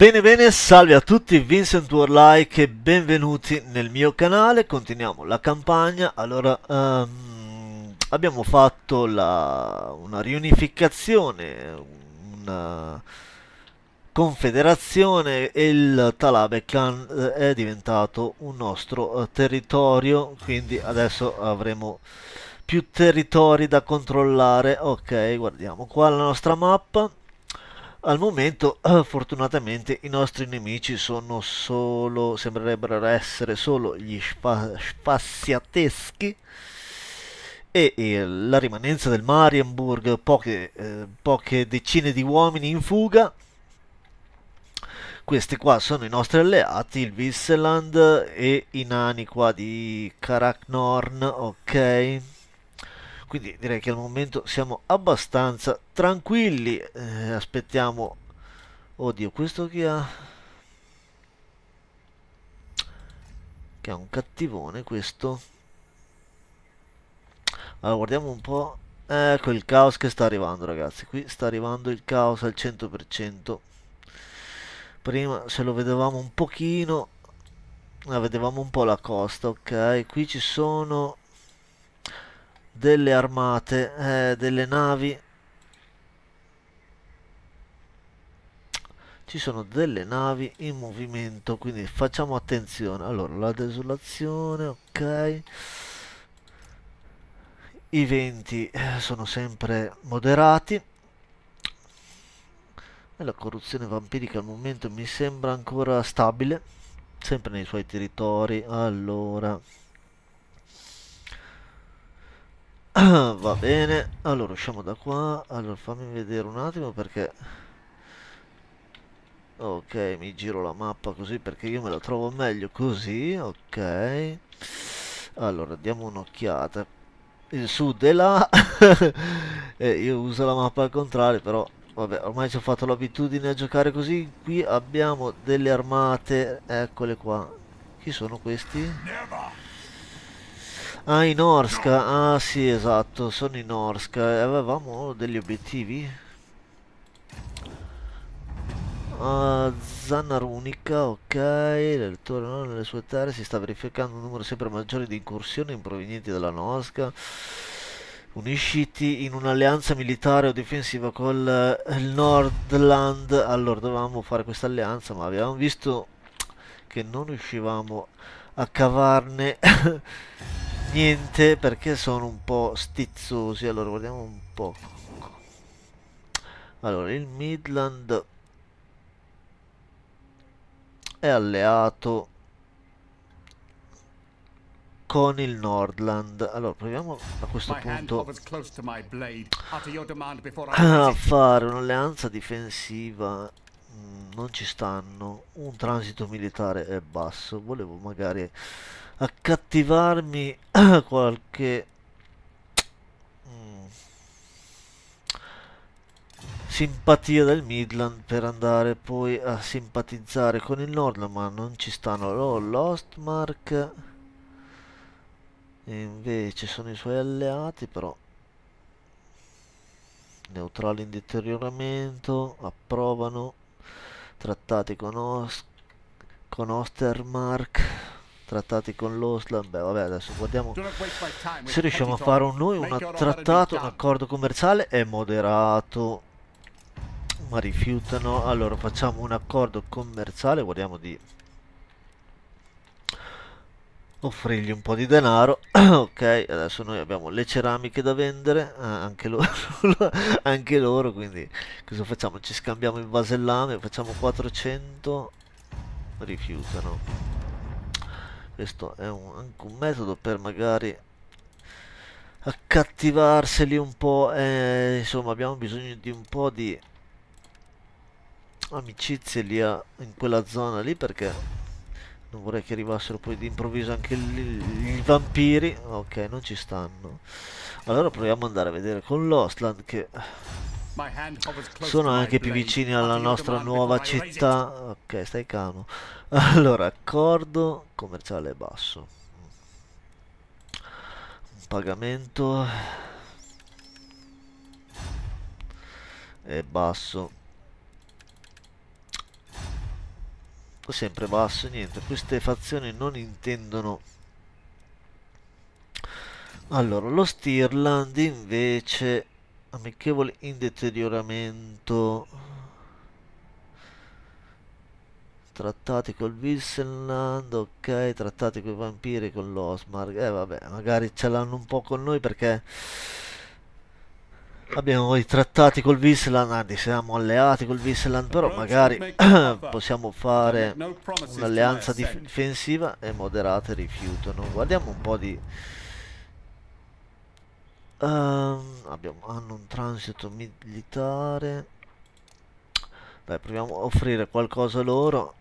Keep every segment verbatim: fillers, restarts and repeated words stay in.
Bene bene, salve a tutti, Vincent Warlike e benvenuti nel mio canale. Continuiamo la campagna. Allora, ehm, abbiamo fatto la, una riunificazione, una confederazione e il Talabe Clan eh, è diventato un nostro eh, territorio, quindi adesso avremo più territori da controllare. Ok, guardiamo qua la nostra mappa. Al momento, eh, fortunatamente, i nostri nemici sono solo, sembrerebbero essere solo gli spa- spaziateschi e, e la rimanenza del Marienburg, poche, eh, poche decine di uomini in fuga. Questi qua sono i nostri alleati, il Visseland e i nani qua di Karaknorn, ok? Quindi direi che al momento siamo abbastanza tranquilli. Eh, aspettiamo. Oddio, questo che ha? Che ha un cattivone questo. Allora, guardiamo un po'. Ecco il caos che sta arrivando, ragazzi. Qui sta arrivando il caos al cento per cento. Prima se lo vedevamo un pochino. Ah, vedevamo un po' la costa, ok. Qui ci sono delle armate, eh, delle navi. Ci sono delle navi in movimento, quindi facciamo attenzione. Allora, la desolazione, ok. I venti eh, sono sempre moderati. E la corruzione vampirica al momento mi sembra ancora stabile, sempre nei suoi territori. Allora, va bene. Allora, usciamo da qua. Allora, fammi vedere un attimo perché... Ok, mi giro la mappa così perché io me la trovo meglio così. Ok. Allora, diamo un'occhiata. Il sud è là. E io uso la mappa al contrario, però vabbè, ormai ci ho fatto l'abitudine a giocare così. Qui abbiamo delle armate, eccole qua. Chi sono questi? Ah, i Norska. Ah, sì, esatto, sono i Norska. E avevamo degli obiettivi. Ah, Zanna runica, ok. L'elettore no, nelle sue terre si sta verificando un numero sempre maggiore di incursioni provenienti dalla Norska. Unisciti in un'alleanza militare o difensiva col eh, il Nordland. Allora, dovevamo fare questa alleanza, ma abbiamo visto che non riuscivamo a cavarne niente perché sono un po' stizzosi. Allora, guardiamo un po'. Allora, il Midland è alleato con il Nordland. Allora, proviamo a questo punto a fare un'alleanza difensiva. Mm, non ci stanno. Un transito militare è basso. Volevo magari accattivarmi qualche mm, simpatia del Midland per andare poi a simpatizzare con il Nordland, ma non ci stanno. Allora, l'Ostmark invece sono i suoi alleati, però neutrali in deterioramento, approvano trattati con, Os con Ostermark, trattati con l'Osland. Beh, vabbè, adesso guardiamo se riusciamo a fare un, noi un trattato, un accordo commerciale. È moderato, ma rifiutano. Allora facciamo un accordo commerciale, guardiamo di offrirgli un po' di denaro. Ok, adesso noi abbiamo le ceramiche da vendere, ah, anche loro, anche loro, quindi cosa facciamo? Ci scambiamo il vasellame, facciamo quattrocento, rifiutano. Questo è un, anche un metodo per magari accattivarseli un po', eh, insomma abbiamo bisogno di un po' di amicizie lì a, in quella zona lì perché non vorrei che arrivassero poi d'improvviso anche i vampiri. Ok, non ci stanno. Allora proviamo ad andare a vedere con l'Ostland che sono anche più vicini alla nostra nuova città. Ok, stai calmo. Allora, accordo commerciale basso. Un pagamento è basso. sempre basso. Niente, queste fazioni non intendono. Allora, lo Stirland invece amichevole in deterioramento, trattati col Vincenland, ok, trattati con i vampiri, con l'Osmark, eh vabbè, magari ce l'hanno un po' con noi perché abbiamo i trattati col Vincenland, anzi siamo alleati col Vincenland, però magari possiamo fare un'alleanza difensiva e moderate rifiutano. Guardiamo un po' di... Um, abbiamo, hanno un transito militare. Dai, proviamo a offrire qualcosa loro,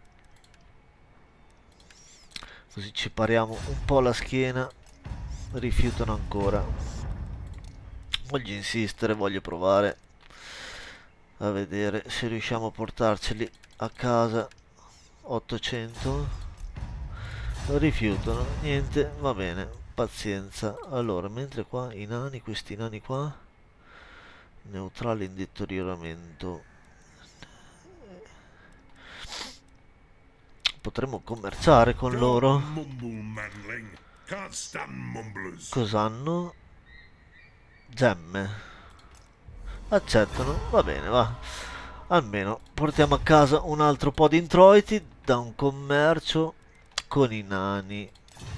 così ci pariamo un po' la schiena. Rifiutano ancora. Voglio insistere, voglio provare a vedere se riusciamo a portarceli a casa. Ottocento. Rifiutano, niente, va bene, pazienza. Allora, mentre qua i nani, questi nani qua, neutrale in deterioramento, potremmo commerciare con loro. Cos'hanno? Gemme. Accettano, va bene, va. Almeno portiamo a casa un altro po' di introiti da un commercio con i nani.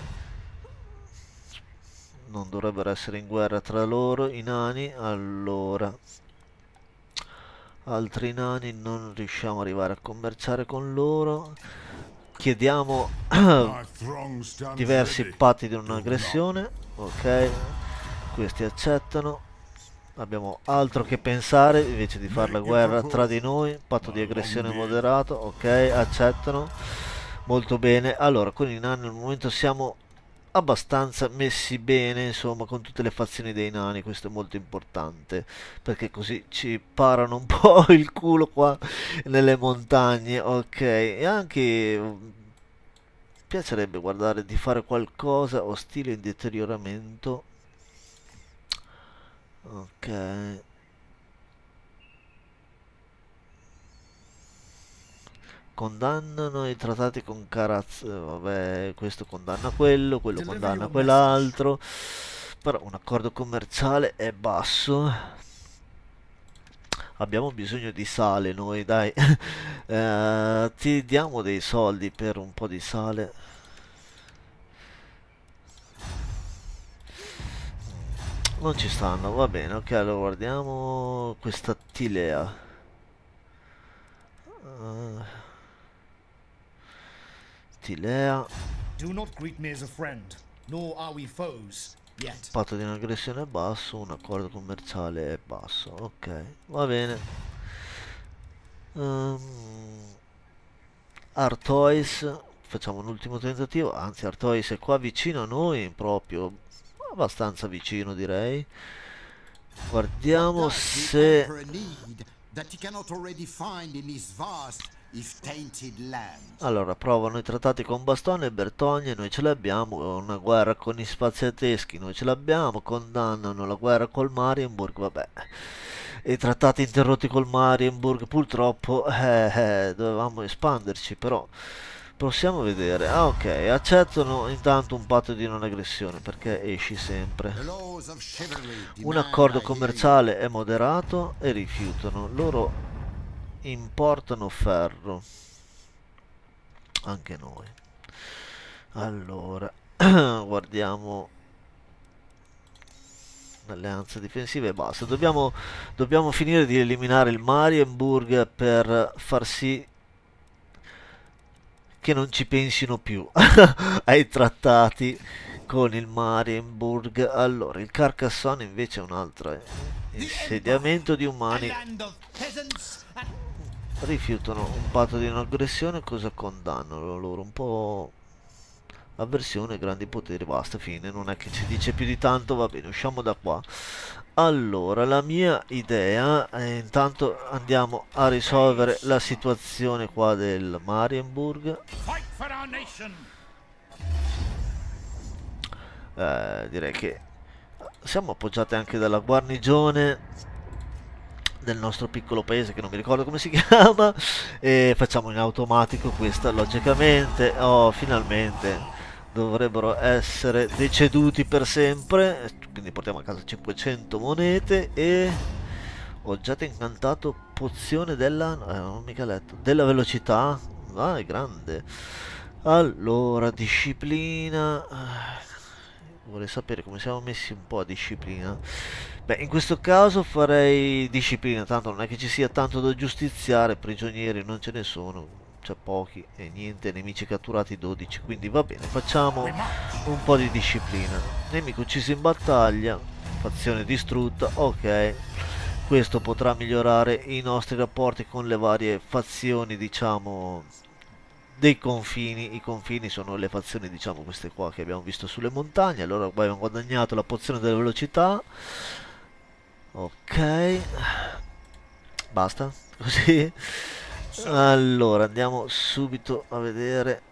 Non dovrebbero essere in guerra tra loro i nani. Allora, altri nani non riusciamo ad arrivare a commerciare con loro. Chiediamo diversi patti di non aggressione. Ok, questi accettano. Abbiamo altro che pensare invece di fare la guerra tra di noi. Patto di aggressione moderato. Ok, accettano. Molto bene. Allora, con i nani al momento siamo abbastanza messi bene, insomma, con tutte le fazioni dei nani. Questo è molto importante perché così ci parano un po' il culo qua nelle montagne. Ok, e anche mi piacerebbe guardare di fare qualcosa ostile in deterioramento. Ok, condannano i trattati con Karaz. Vabbè, questo condanna quello, quello condanna quell'altro, però un accordo commerciale è basso. Abbiamo bisogno di sale noi, dai. Eh, ti diamo dei soldi per un po' di sale. Non ci stanno, va bene, ok, allora guardiamo questa Tilea. Uh, Tilea. Do not greet me as a friend, nor are we foes yet. Patto di un'aggressione è basso, un accordo commerciale è basso, ok, va bene. Um, Artois, facciamo un ultimo tentativo, anzi Artois è qua vicino a noi, proprio abbastanza vicino direi. Guardiamo se... Allora, provano i trattati con Bastone e Bertogna, noi ce l'abbiamo, una guerra con i spaziateschi, noi ce l'abbiamo, condannano la guerra col Marienburg, vabbè. I trattati interrotti col Marienburg, purtroppo eh, eh, dovevamo espanderci, però possiamo vedere. Ah, ok, accettano intanto un patto di non aggressione perché esci sempre. Un accordo commerciale è moderato e rifiutano. Loro importano ferro, anche noi. Allora, guardiamo alleanza difensiva e basta. Dobbiamo, dobbiamo finire di eliminare il Marienburg per far sì che non ci pensino più ai trattati con il Marienburg. Allora, il Carcassonne invece è un altro insediamento di umani. Rifiutano un patto di non aggressione. Cosa condannano loro? Un po' avversione, grandi poteri, basta, fine, non è che ci dice più di tanto, va bene, usciamo da qua. Allora, la mia idea è intanto andiamo a risolvere la situazione qua del Marienburg. Eh, direi che siamo appoggiati anche dalla guarnigione del nostro piccolo paese che non mi ricordo come si chiama, e facciamo in automatico questa logicamente. Oh, finalmente dovrebbero essere deceduti per sempre, quindi portiamo a casa cinquecento monete. E oggetto incantato, pozione della eh, non ho mica letto, della velocità. Vai, grande. Allora, disciplina. Vorrei sapere come siamo messi un po' a disciplina. Beh, in questo caso farei disciplina, tanto non è che ci sia tanto da giustiziare, prigionieri non ce ne sono, c'è pochi e niente, nemici catturati dodici, quindi va bene, facciamo We march. un po' di disciplina. Nemico ucciso in battaglia, fazione distrutta, ok. Questo potrà migliorare i nostri rapporti con le varie fazioni, diciamo, dei confini. I confini sono le fazioni, diciamo, queste qua che abbiamo visto sulle montagne. Allora abbiamo guadagnato la pozione della velocità. Ok, basta così. Allora andiamo subito a vedere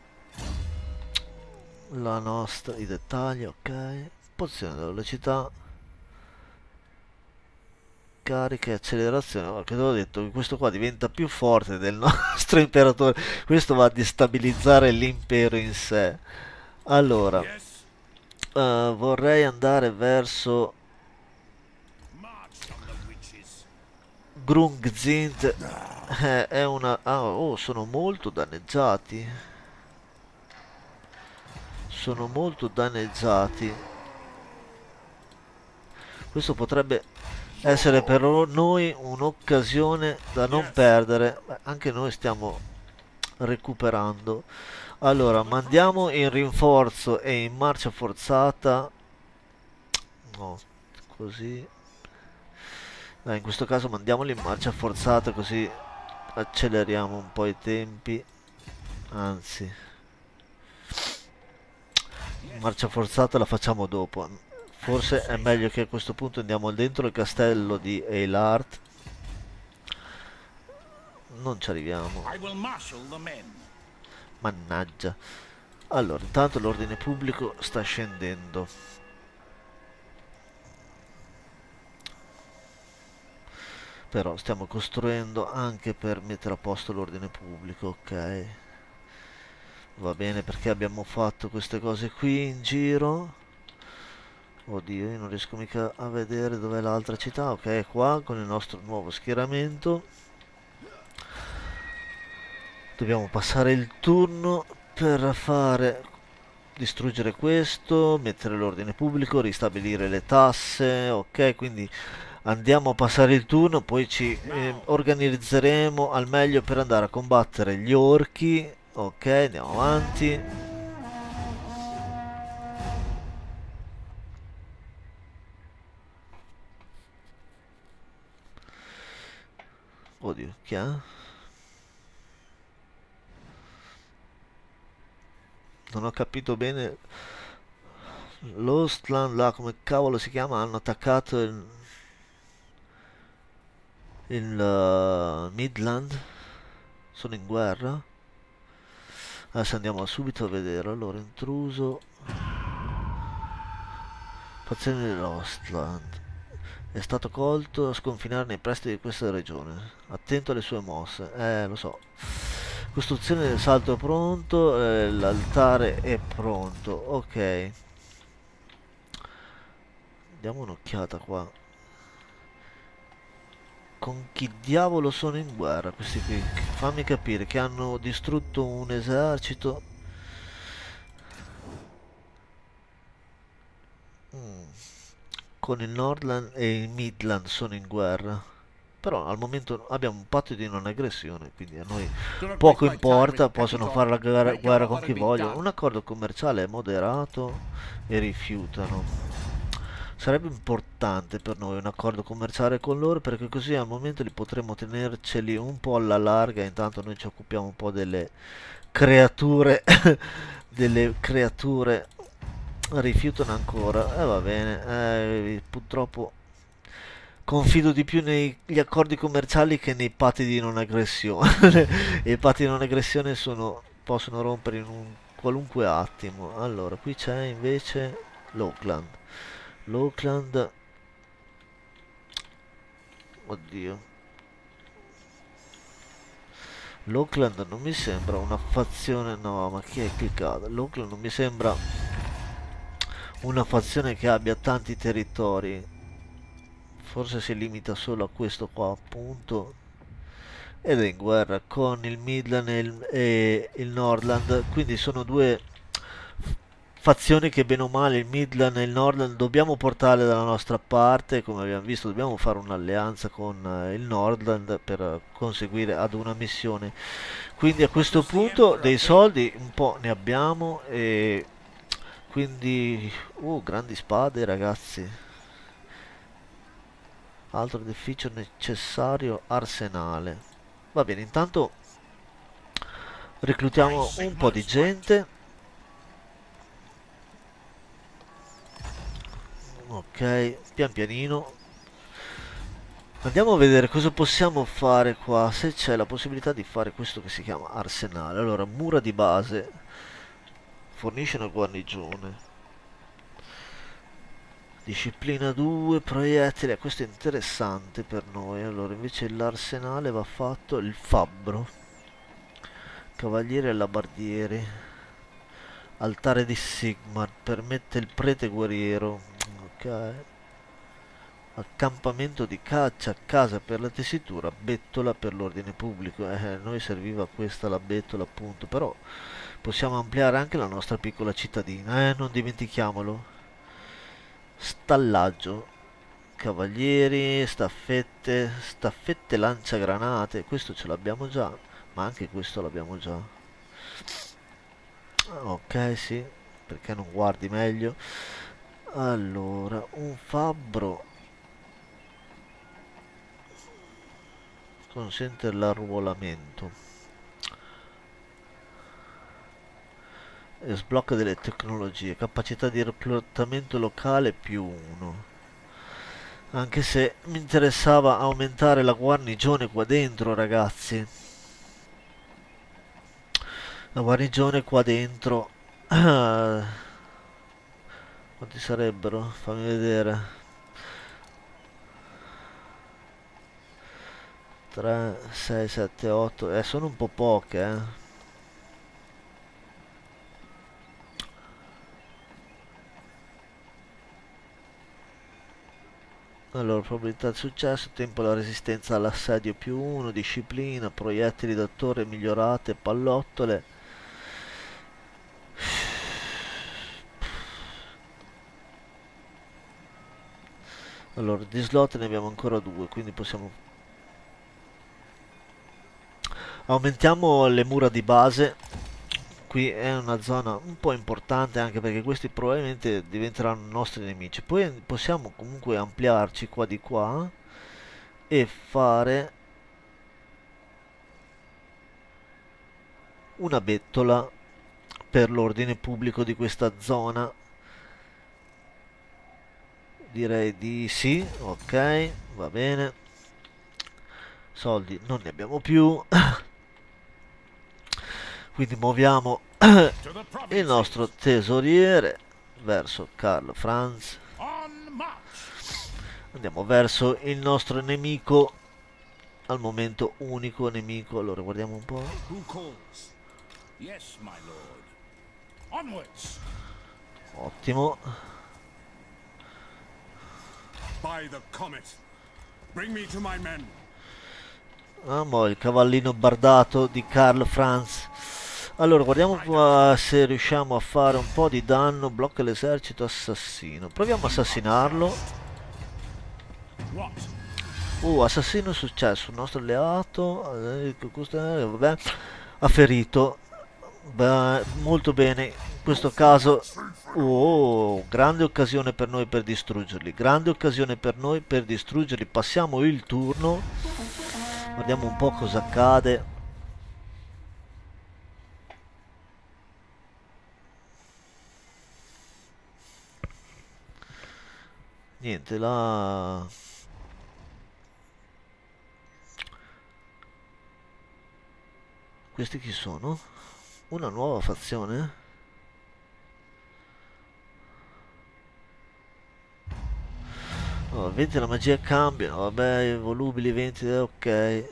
la nostra, i dettagli. Ok, pozione della velocità, carica e accelerazione. Guarda, che te l'ho detto, che questo qua diventa più forte del nostro imperatore. Questo va a destabilizzare l'impero in sé. Allora, Yes. eh, vorrei andare verso March on the witches. Grungzint. Eh, è una... Ah, oh, sono molto danneggiati. Sono molto danneggiati. Questo potrebbe essere per noi un'occasione da non Yes. perdere. Beh, anche noi stiamo recuperando. Allora, mandiamo in rinforzo e in marcia forzata. No, così. Dai, in questo caso mandiamoli in marcia forzata così acceleriamo un po' i tempi. Anzi, marcia forzata la facciamo dopo. Forse è meglio che a questo punto andiamo dentro il castello di Eilart. Non ci arriviamo. I will marshal the men. Mannaggia. Allora, intanto l'ordine pubblico sta scendendo. Però stiamo costruendo anche per mettere a posto l'ordine pubblico, ok. Va bene, perché abbiamo fatto queste cose qui in giro. Oddio, io non riesco mica a vedere dov'è l'altra città. Ok, è qua con il nostro nuovo schieramento. Dobbiamo passare il turno per fare distruggere questo, mettere l'ordine pubblico, ristabilire le tasse. Ok, quindi andiamo a passare il turno, poi ci eh, organizzeremo al meglio per andare a combattere gli orchi. Ok, andiamo avanti. Oddio, chi è? Non ho capito bene. L'Ostland, là come cavolo si chiama, hanno attaccato il, il uh, Midland. Sono in guerra. Adesso andiamo subito a vedere. Allora, intruso. Fazione dell'Ostland. È stato colto a sconfinare nei pressi di questa regione. Attento alle sue mosse. Eh, lo so. Costruzione del salto è pronto. Eh, l'altare è pronto. Ok. Diamo un'occhiata qua. Con chi diavolo sono in guerra questi qui? Fammi capire che hanno distrutto un esercito. Mm. Con il Nordland e il Midland sono in guerra. Però al momento abbiamo un patto di non aggressione, quindi a noi Do not waste poco my time with importa, petty possono fare la talk. guerra, Make your guerra con offer chi and be vogliono. done. Un accordo commerciale è moderato e rifiutano. Sarebbe importante per noi un accordo commerciale con loro perché così al momento li potremo tenerceli un po' alla larga, intanto noi ci occupiamo un po' delle creature delle creature rifiutano ancora. E eh, va bene, eh, purtroppo confido di più negli accordi commerciali che nei patti di non aggressione. I patti di non aggressione sono, possono rompere in un qualunque attimo. Allora, qui c'è invece l'Oakland. L'Oakland Oddio. L'Auckland non mi sembra una fazione... No, ma chi è cliccato? L'Auckland non mi sembra una fazione che abbia tanti territori. Forse si limita solo a questo qua, appunto. Ed è in guerra con il Midland e il, e il Nordland. Quindi sono due fazioni che bene o male il Midland e il Nordland dobbiamo portare dalla nostra parte. Come abbiamo visto, dobbiamo fare un'alleanza con eh, il Nordland per eh, conseguire ad una missione. Quindi a questo punto dei soldi un po' ne abbiamo e quindi uh, grandi spade ragazzi. Altro edificio necessario, arsenale. Va bene, intanto reclutiamo un po' di gente. Ok, pian pianino. Andiamo a vedere cosa possiamo fare qua, se c'è la possibilità di fare questo che si chiama arsenale. Allora, mura di base. Fornisce una guarnigione. Disciplina due, proiettili. Questo è interessante per noi. Allora, invece l'arsenale va fatto il fabbro. Cavalieri e alabardieri. Altare di Sigmar. Permette il prete guerriero. Ok. Accampamento di caccia, casa per la tessitura, bettola per l'ordine pubblico. Eh, a noi serviva questa la bettola appunto, però possiamo ampliare anche la nostra piccola cittadina, eh, non dimentichiamolo. Stallaggio, cavalieri, staffette, staffette lanciagranate, questo ce l'abbiamo già, ma anche questo l'abbiamo già. Ok, sì, perché non guardi meglio? Allora, un fabbro consente l'arruolamento e sblocca delle tecnologie, capacità di reclutamento locale più uno. Anche se mi interessava aumentare la guarnigione qua dentro ragazzi, la guarnigione qua dentro. Quanti sarebbero? Fammi vedere. tre, sei, sette, otto, eh, sono un po' poche, eh. Allora, probabilità di successo, tempo alla resistenza all'assedio più uno, disciplina, proiettili da torre migliorate, pallottole. Allora, di slot ne abbiamo ancora due, quindi possiamo... Aumentiamo le mura di base. Qui è una zona un po' importante anche perché questi probabilmente diventeranno nostri nemici. Poi possiamo comunque ampliarci qua di qua e fare una bettola per l'ordine pubblico di questa zona. Direi di sì, ok, va bene. Soldi non ne abbiamo più. Quindi muoviamo il nostro tesoriere verso Karl Franz. Andiamo verso il nostro nemico, al momento unico nemico. Allora guardiamo un po'. Ottimo. Ah, mo il cavallino bardato di Karl Franz. Allora, guardiamo qua se riusciamo a fare un po' di danno. Blocca l'esercito assassino. Proviamo a assassinarlo. Uh, assassino successo. Il nostro alleato eh, vabbè, ha ferito. Beh, molto bene. In questo caso, oh, grande occasione per noi per distruggerli. Grande occasione per noi per distruggerli. Passiamo il turno. Guardiamo un po' cosa accade. Niente, là... Questi chi sono? Una nuova fazione? Oh, venti della magia cambiano, vabbè, volubili venti, eh, ok.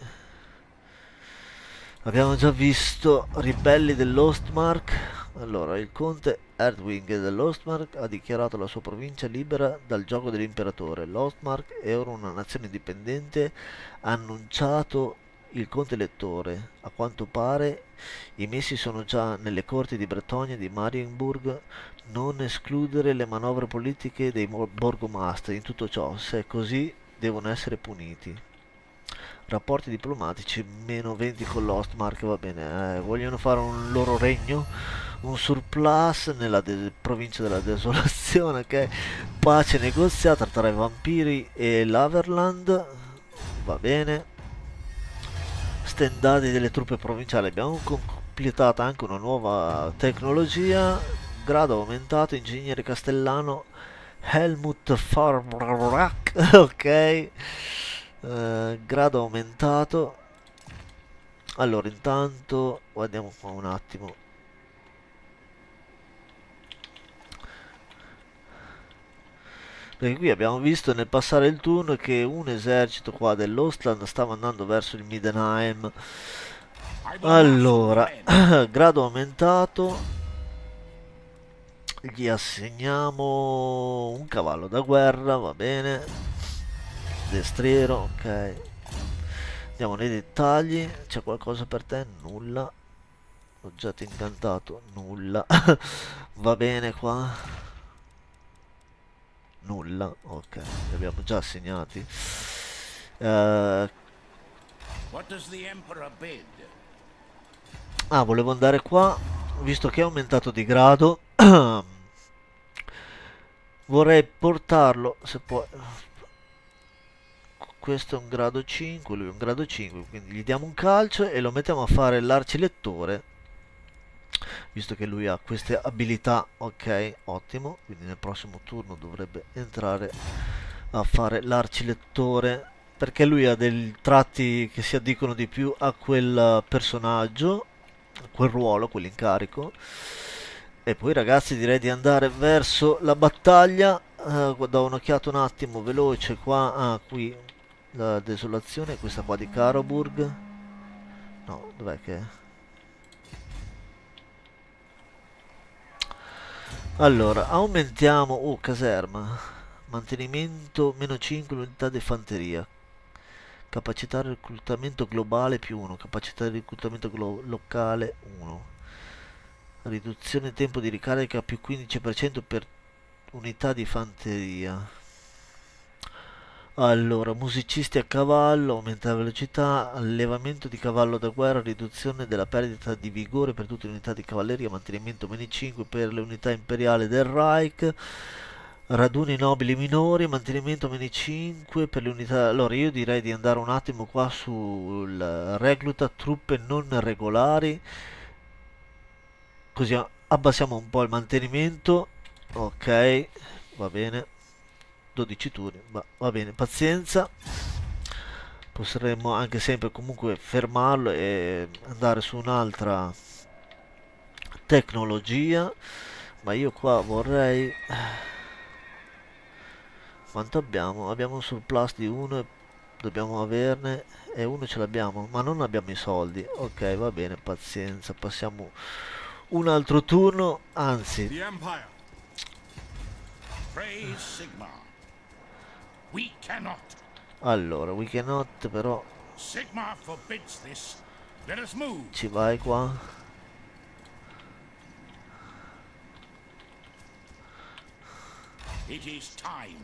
Abbiamo già visto ribelli dell'Ostmark. Allora, il conte Erdwing dell'Ostmark ha dichiarato la sua provincia libera dal gioco dell'imperatore. L'Ostmark è ora una nazione indipendente, ha annunciato il conte elettore. A quanto pare i messi sono già nelle corti di Bretagna e di Marienburg. Non escludere le manovre politiche dei borgomastri in tutto ciò, se è così devono essere puniti. Rapporti diplomatici meno venti con l'Ostmark, va bene, eh, vogliono fare un loro regno, un surplus nella provincia della desolazione, ok? Pace negoziata tra i vampiri e l'Averland, va bene. Stendati delle truppe provinciali, abbiamo completato anche una nuova tecnologia, grado aumentato, ingegnere castellano Helmut Farbrack, ok. Uh, grado aumentato. Allora intanto guardiamo qua un attimo, perché qui abbiamo visto nel passare il turno che un esercito qua dell'Ostland stava andando verso il Middenheim. Allora grado aumentato, gli assegniamo un cavallo da guerra, va bene, destriero, ok. Andiamo nei dettagli. C'è qualcosa per te? Nulla. Oggetto incantato? Nulla. Va bene qua? Nulla. Ok, li abbiamo già assegnati. Uh, ah, volevo andare qua, visto che è aumentato di grado. Vorrei portarlo, se può. Questo è un grado cinque, lui è un grado cinque, quindi gli diamo un calcio e lo mettiamo a fare l'arcilettore, visto che lui ha queste abilità. Ok, ottimo, quindi nel prossimo turno dovrebbe entrare a fare l'arcilettore, perché lui ha dei tratti che si addicono di più a quel personaggio, a quel ruolo, quell'incarico. E poi ragazzi, direi di andare verso la battaglia. Uh, do un'occhiata un attimo veloce qua. Ah, qui la desolazione, questa qua di Karoburg. No, dov'è che è? Allora, aumentiamo... Oh, caserma. Mantenimento meno cinque l'unità di fanteria. Capacità di reclutamento globale più uno. Capacità di reclutamento locale uno. Riduzione tempo di ricarica più quindici per cento per unità di fanteria. Allora, musicisti a cavallo, aumenta la velocità, allevamento di cavallo da guerra, riduzione della perdita di vigore per tutte le unità di cavalleria, mantenimento meno cinque per le unità imperiali del Reich, raduni nobili minori, mantenimento meno cinque per le unità... Allora, io direi di andare un attimo qua sul recluta truppe non regolari, così abbassiamo un po' il mantenimento. Ok, va bene. dodici turni, ma va bene, pazienza. Potremmo anche sempre comunque fermarlo e andare su un'altra tecnologia, ma io qua vorrei... Quanto abbiamo? Abbiamo un surplus di uno, dobbiamo averne, e uno ce l'abbiamo, ma non abbiamo i soldi. Ok, va bene, pazienza, passiamo un altro turno, anzi... We cannot. Allora, we cannot, però Sigmar forbids this. Let us move. Ci vai qua. It is time.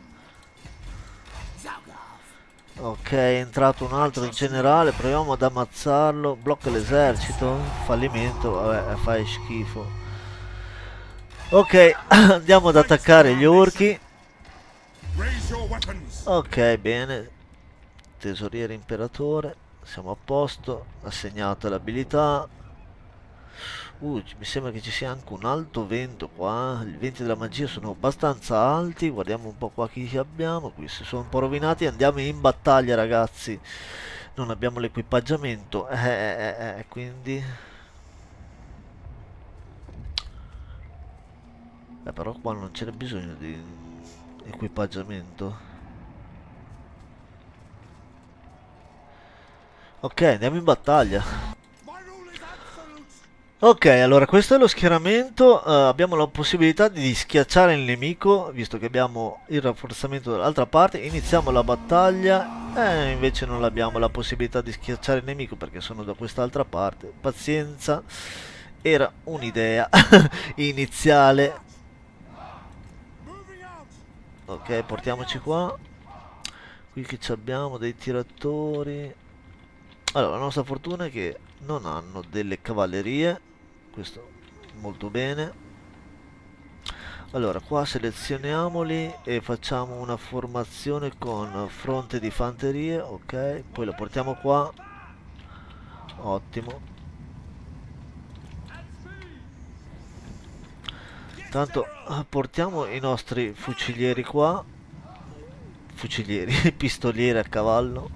Ok, è entrato un altro generale, proviamo ad ammazzarlo. Blocca l'esercito. Fallimento, vabbè, fai schifo. Ok, andiamo ad attaccare gli orchi. Ok, bene. Tesoriere imperatore. Siamo a posto. Assegnata l'abilità. Uh, mi sembra che ci sia anche un alto vento qua. I venti della magia sono abbastanza alti. Guardiamo un po' qua chi abbiamo. Qui si sono un po' rovinati. Andiamo in battaglia, ragazzi. Non abbiamo l'equipaggiamento. Eh, eh, eh, quindi... Eh, però qua non c'era bisogno di equipaggiamento. Ok, andiamo in battaglia. My rule is absolute. Ok, allora questo è lo schieramento. Eh, abbiamo la possibilità di schiacciare il nemico, visto che abbiamo il rafforzamento dall'altra parte. Iniziamo la battaglia. E invece non abbiamo la possibilità di schiacciare il nemico perché sono da quest'altra parte. Pazienza, era un'idea iniziale. Moving out. Ok, portiamoci qua. Qui che ci abbiamo dei tiratori. Allora, la nostra fortuna è che non hanno delle cavallerie. Questo molto bene. Allora, qua selezioniamoli e facciamo una formazione con fronte di fanterie. Ok, poi lo portiamo qua. Ottimo. Tanto eh, portiamo i nostri fucilieri qua. Fucilieri, pistolieri a cavallo.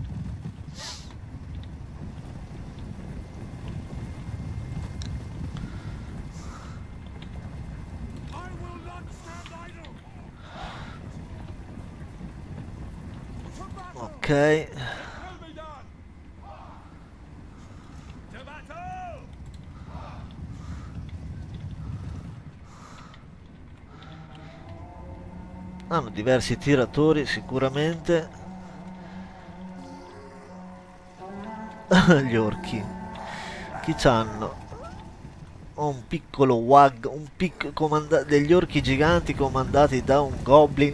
I will not stand idle. To battle. Ok. It will be done. To battle. Hanno diversi tiratori sicuramente. Gli orchi. Chi c'hanno? Un piccolo wag, un pic comanda- degli orchi giganti comandati da un goblin.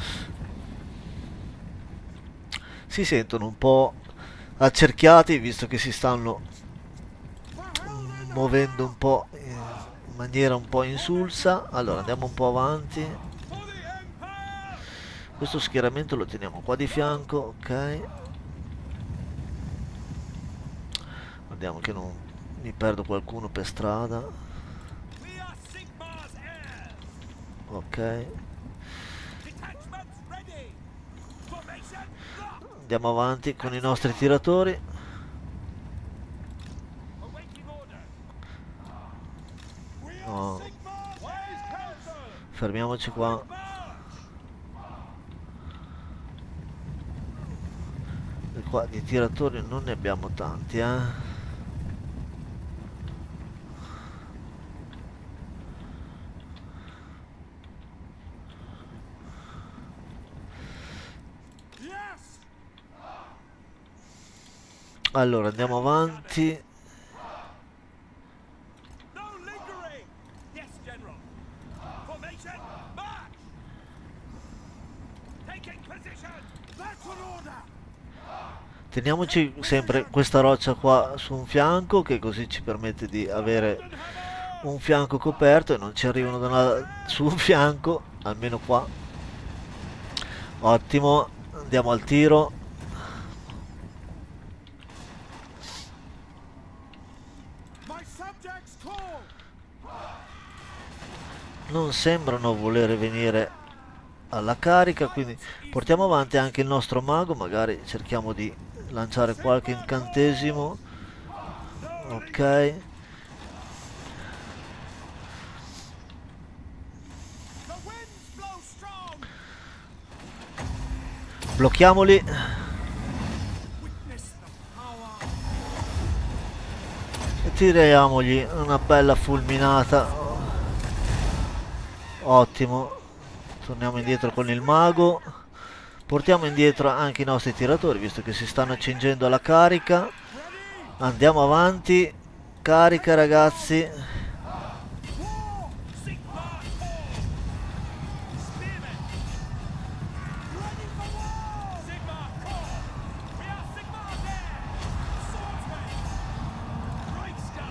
Si sentono un po' accerchiati visto che si stanno mm, muovendo un po' in maniera un po' insulsa. Allora andiamo un po' avanti. For the Empire. Questo schieramento lo teniamo qua di fianco, ok. Vediamo che non mi perdo qualcuno per strada. We are Sigmar's heirs. Ok. Detachments ready. Formation locked. Andiamo avanti con i nostri tiratori. Awaiting order. We are No, Sigmar's wise counsel. fermiamoci qua. March. E qua di tiratori non ne abbiamo tanti, eh. Yes. Allora andiamo avanti. No lingering. Yes, General. Formation march. Taking position. That's an order. Teniamoci sempre questa roccia qua su un fianco, che così ci permette di avere Golden hammer. un fianco coperto e non ci arrivano da una- su un fianco, almeno qua. Ottimo, andiamo al tiro. My subjects call. Non sembrano volere venire alla carica, quindi portiamo avanti anche il nostro mago, magari cerchiamo di lanciare qualche incantesimo. Ok, The winds blow strong. blocchiamoli Witness the power. e tiriamogli una bella fulminata. Ottimo, torniamo indietro con il mago. Portiamo indietro anche i nostri tiratori, visto che si stanno accingendo alla carica. Ready. Andiamo avanti. Carica, ragazzi. War. Sigmar call. Spearmen. Ready for war. Sigmar call. We are Sigmar's heirs. Swordsmen.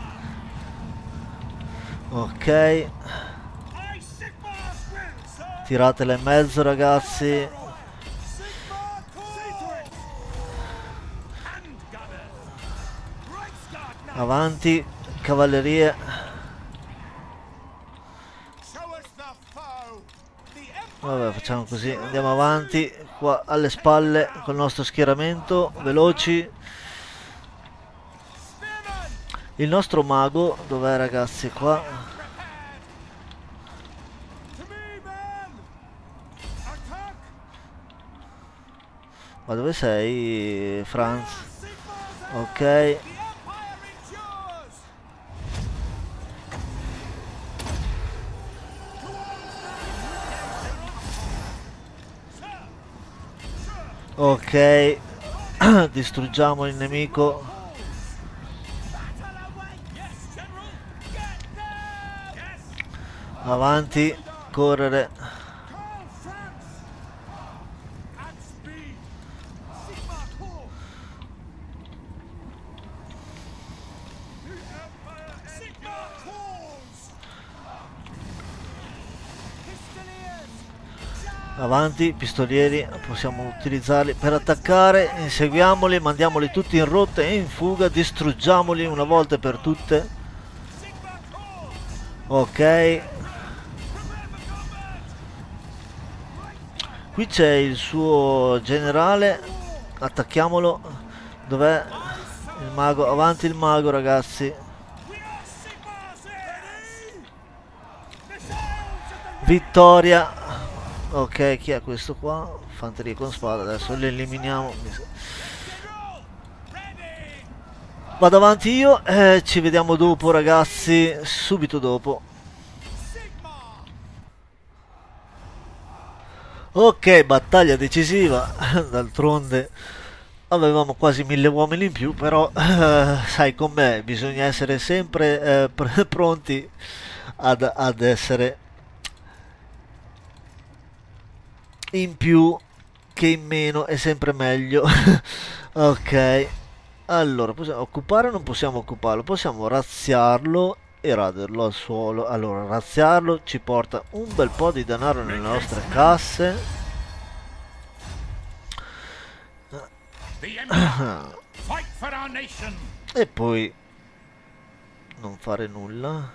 Reichsguard. Ok, I Sigmar's will, sir. tiratela in mezzo, ragazzi. Sigmar call. See to it. Handgunners. Reichsguard knights. Avanti, cavallerie. Show us the foe. The Empire. Vabbè, facciamo così, andiamo avanti. Qua alle spalle col nostro schieramento, veloci. Spearmen. Il nostro mago, dov'è, ragazzi? Qua. Prepared. To me, men. Attack. Ma dove sei, Franz? Sigmar's Ok. Ok. Distruggiamo il nemico. Avanti, correre. Avanti, pistolieri, possiamo utilizzarli per attaccare, inseguiamoli, mandiamoli tutti in rotta e in fuga, distruggiamoli una volta per tutte. Ok. Qui c'è il suo generale, attacchiamolo. Dov'è il mago? Avanti il mago, ragazzi. Vittoria. Ok, chi è questo qua? Fanteria con spada, adesso li eliminiamo. Vado avanti io e ci vediamo dopo, ragazzi, subito dopo. Ok, battaglia decisiva. D'altronde avevamo quasi mille uomini in più, però eh, sai com'è, bisogna essere sempre eh, pr pronti ad, ad essere in più che in meno, è sempre meglio. Ok, allora possiamo occupare o non possiamo occuparlo? Possiamo razziarlo e raderlo al suolo. Allora, razziarlo ci porta un bel po' di denaro nelle nostre casse. E poi non fare nulla.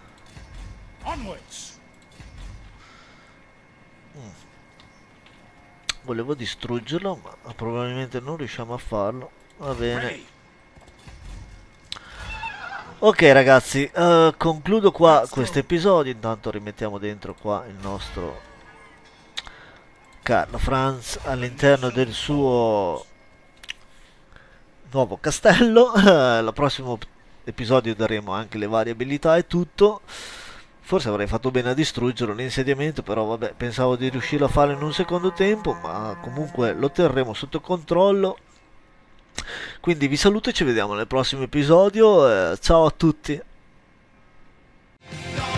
Mm. Volevo distruggerlo, ma probabilmente non riusciamo a farlo. Va bene. Ok ragazzi, uh, concludo qua questo episodio. Intanto rimettiamo dentro qua il nostro Carlo Franz all'interno del suo nuovo castello. Al prossimo episodio daremo anche le varie abilità e tutto. Forse avrei fatto bene a distruggerlo l'insediamento, però vabbè, pensavo di riuscire a farlo in un secondo tempo, ma comunque lo terremo sotto controllo. Quindi vi saluto e ci vediamo nel prossimo episodio. Eh, ciao a tutti.